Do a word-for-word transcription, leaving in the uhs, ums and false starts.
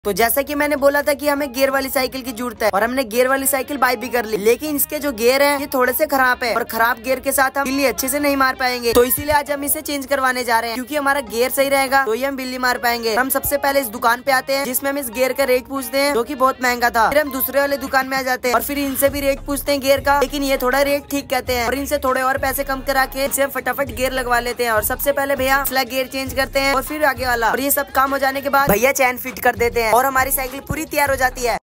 तो जैसा कि मैंने बोला था कि हमें गियर वाली साइकिल की जरूरत है और हमने गियर वाली साइकिल बाय भी कर ली, लेकिन इसके जो गियर हैं ये थोड़े से खराब है और खराब गियर के साथ हम बिल्ली अच्छे से नहीं मार पाएंगे। तो इसीलिए आज हम इसे चेंज करवाने जा रहे हैं, क्योंकि हमारा गियर सही रहेगा तो ही हम बिल्ली मार पाएंगे। हम सबसे पहले इस दुकान पे आते हैं जिसमें हम इस गियर का रेट पूछते हैं, जो की बहुत महंगा था। फिर हम दूसरे वाले दुकान में आ जाते हैं और फिर इनसे भी रेट पूछते हैं गियर का, लेकिन ये थोड़ा रेट ठीक कहते हैं और इनसे थोड़े और पैसे कम करा के इसे फटाफट गियर लगवा लेते हैं। और सबसे पहले भैया पिछला गियर चेंज करते हैं और फिर आगे वाला, और ये सब काम हो जाने के बाद भैया चैन फिट कर देते हैं और हमारी साइकिल पूरी तैयार हो जाती है।